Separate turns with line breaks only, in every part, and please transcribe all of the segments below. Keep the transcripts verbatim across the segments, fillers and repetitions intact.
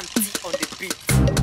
and T on the beat.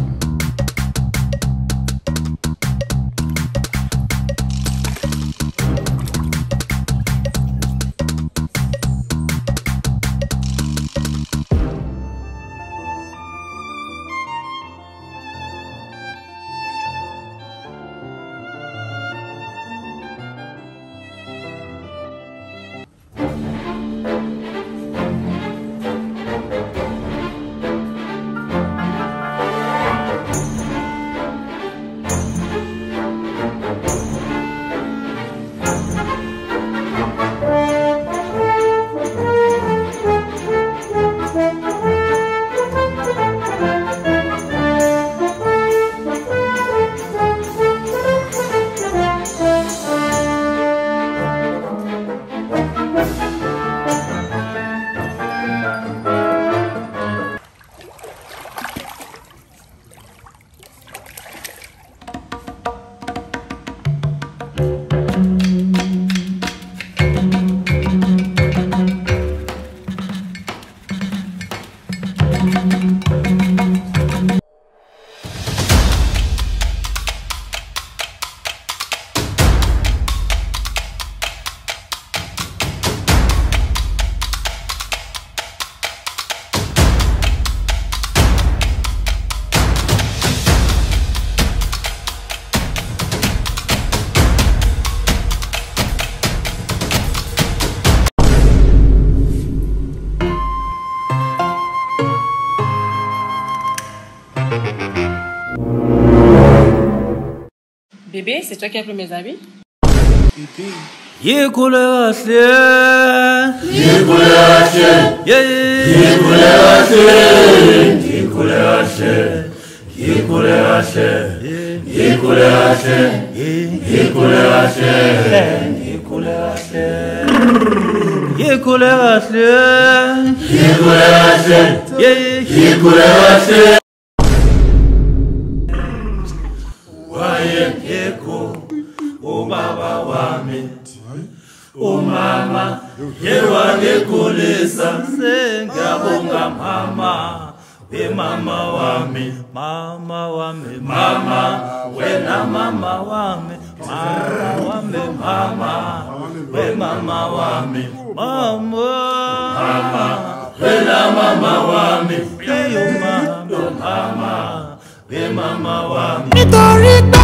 Bébé, c'est toi qui as pris mes habits?
Bébé. Yé couleur Yé couleur Yé couleur Yé couleur Yé couleur Yé couleur Yé couleur Yé couleur Yé couleur Yé couleur Yeko, o baba wami, o mama, yewa gekulisa, senga bonga mama, we mama wami, mama wami, mama, we na mama wami, mama wami, mama, we mama wami, mama, mama, we na mama wami, we mama, mama, we mama wami.